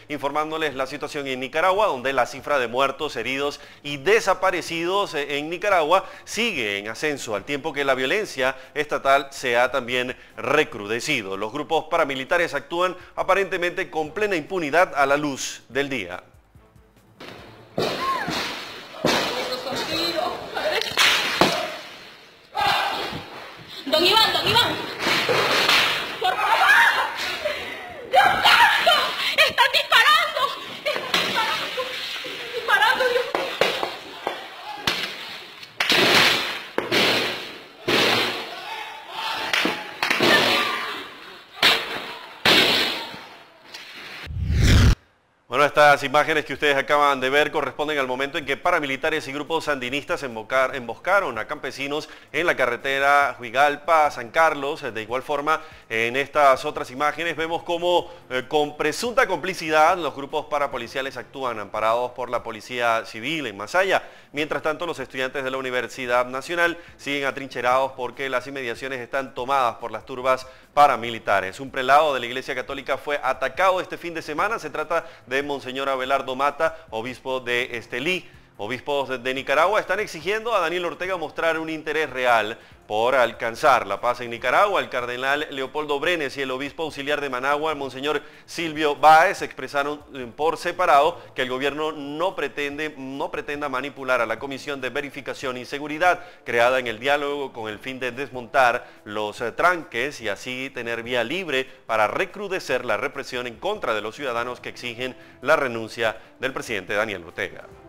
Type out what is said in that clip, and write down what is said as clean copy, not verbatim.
informándoles la situación en Nicaragua, donde la cifra de muertos, heridos y desaparecidos en Nicaragua sigue en ascenso, al tiempo que la violencia estatal se ha también recrudecido. Los grupos paramilitares actúan aparentemente con plena impunidad a la luz del día. Don Iván, por favor, Dios santo, están disparando, Dios. Bueno, estas imágenes que ustedes acaban de ver corresponden al momento en que paramilitares y grupos sandinistas emboscaron a campesinos en la carretera Huigalpa-San Carlos. De igual forma, en estas otras imágenes vemos cómo con presunta complicidad los grupos parapoliciales actúan amparados por la Policía Civil en Masaya. Mientras tanto, los estudiantes de la Universidad Nacional siguen atrincherados porque las inmediaciones están tomadas por las turbas paramilitares. Un prelado de la Iglesia Católica fue atacado este fin de semana. Se trata de Monseñor Abelardo Mata, obispo de Estelí. Obispos de Nicaragua están exigiendo a Daniel Ortega mostrar un interés real por alcanzar la paz en Nicaragua. El cardenal Leopoldo Brenes y el obispo auxiliar de Managua, el monseñor Silvio Báez, expresaron por separado que el gobierno no pretenda manipular a la Comisión de Verificación y Seguridad creada en el diálogo con el fin de desmontar los tranques y así tener vía libre para recrudecer la represión en contra de los ciudadanos que exigen la renuncia del presidente Daniel Ortega.